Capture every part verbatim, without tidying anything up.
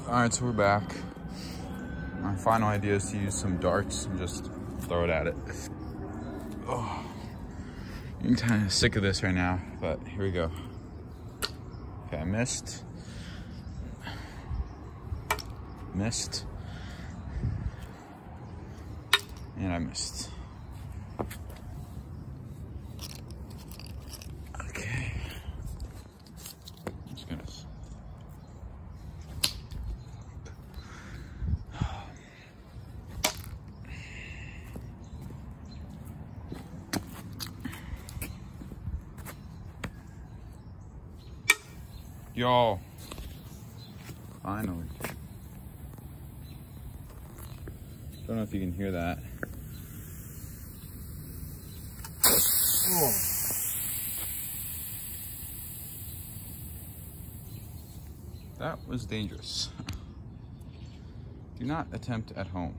All right, so we're back. My final idea is to use some darts and just throw it at it. Oh, I'm kind of sick of this right now, but here we go. Okay, I missed. Missed. And I missed. Okay. Let's get this. Y'all, finally. Don't know if you can hear that. Oh. That was dangerous. Do not attempt at home.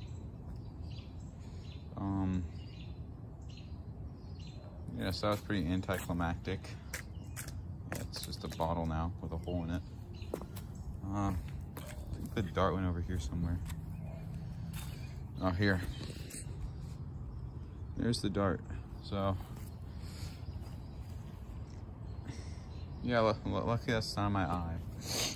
Um, yes, that was pretty anticlimactic. It's just a bottle now with a hole in it. Uh, I think the dart went over here somewhere. Oh, here. There's the dart. So, yeah, luckily that's not in my eye.